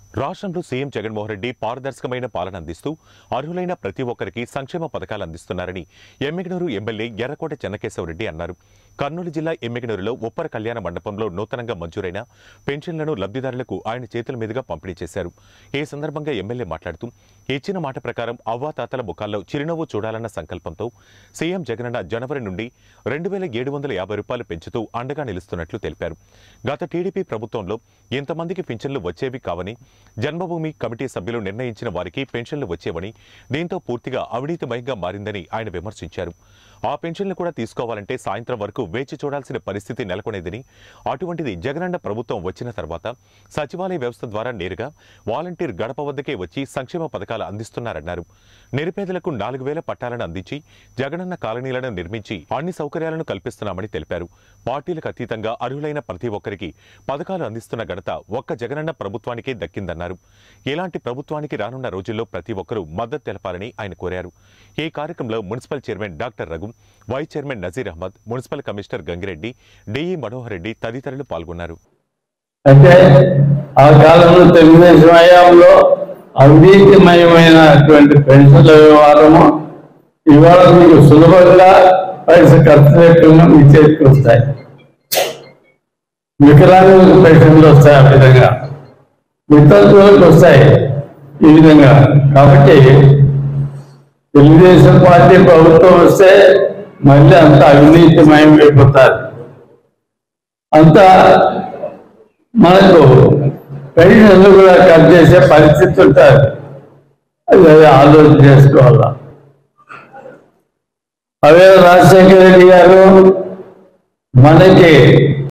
రాష్ట్రంలో సీఎం జగన్మోహన్ రెడ్డి పారదర్శకమైన పాలన అందిస్తూ అర్హులైన ప్రతి ఒక్కరికి సంక్షేమ పథకాలు అందిస్తున్నారని ఎమ్మిగనూరు ఎమ్మెల్యే ఎర్రకోట చెన్నకేశవరెడ్డి అన్నారు. కర్నూలు జిల్లా ఎమ్మిగనూరులో ఉప్పర కళ్యాణ మండపంలో నూతనంగా మంజూరైన పెన్షన్లను లబ్ధిదారులకు ఆయన చేతుల మీదుగా పంపిణీ చేశారు. ఈ సందర్భంగా ఎమ్మెల్యే మాట్లాడుతూ ఇచ్చిన మాట ప్రకారం అవ్వాతాతల ముఖాల్లో చిరునవ్వు చూడాలన్న సంకల్పంతో సీఎం జగనన్న జనవరి నుండి 2,750 రూపాయలు పెంచుతూ అండగా నిలుస్తున్నట్లు తెలిపారు. గత టీడీపీ ప్రభుత్వంలో ఇంతమందికి పింఛన్లు వచ్చేవి కావని, జన్మభూమి కమిటీ సభ్యులు నిర్ణయించిన వారికి పెన్షన్లు వచ్చేవని, దీంతో పూర్తిగా అవినీతిమయంగా మారిందని ఆయన విమర్శించారు. ఆ పెన్షన్లు కూడా తీసుకోవాలంటే సాయంత్రం వరకు వేచి చూడాల్సిన పరిస్థితి నెలకొనేదని, అటువంటిది జగనన్న ప్రభుత్వం వచ్చిన తర్వాత సచివాలయ వ్యవస్థ ద్వారా నేరుగా వాలంటీర్ గడప వద్దకే వచ్చి సంక్షేమ పథకాలు అందిస్తున్నారన్నారు. నిరుపేదలకు 4,000 పట్టాలను అందించి జగనన్న కాలనీలను నిర్మించి అన్ని సౌకర్యాలను కల్పిస్తున్నామని తెలిపారు. పార్టీలకు అతీతంగా అర్హులైన ప్రతి ఒక్కరికి పథకాలు అందిస్తున్న ఘనత ఒక్క జగనన్న ప్రభుత్వానికే దక్కిందన్నారు. ఇలాంటి ప్రభుత్వానికి రానున్న రోజుల్లో ప్రతి ఒక్కరూ మద్దతు తెలపాలని ఆయన కోరారు. ఈ కార్యక్రమంలో municipal chairman doctor Raghu, vice chairman Nazeer Ahmed, municipal commissioner Gangireddy, DE Manohar Reddy తదితరులు పాల్గొన్నారు. అంటే ఆ కాలంలో తెలుగుదేశం హయాంలో అవినీతిమయమైనటువంటి పెన్షన్ల వ్యవహారము ఇవాళ మీకు సులభంగా పైస ఖర్చు లేకుండా మీ చేతికి వస్తాయి. వికలాంగులకు పెన్షన్లు వస్తాయి, ఆ విధంగా వితంతువులకు వస్తాయి ఈ విధంగా. కాబట్టి తెలుగుదేశం పార్టీ ప్రభుత్వం వస్తే మళ్ళీ అంత అవినీతిమయం అయిపోతారు. అంతా మనకు పెన్షన్లు కూడా కట్ చేసే పరిస్థితి ఉంటుంది. అది ఆలోచన చేసుకోవాలా. అవే రాజశేఖర రెడ్డి గారు మనకి